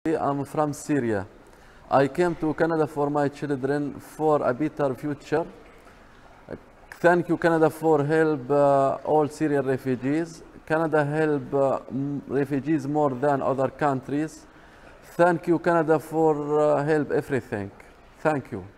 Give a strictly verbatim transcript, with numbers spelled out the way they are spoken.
I'm from Syria. I came to Canada for my children for a better future. Thank you, Canada, for help uh, all Syrian refugees. Canada help uh, refugees more than other countries. Thank you, Canada, for uh, help everything. Thank you.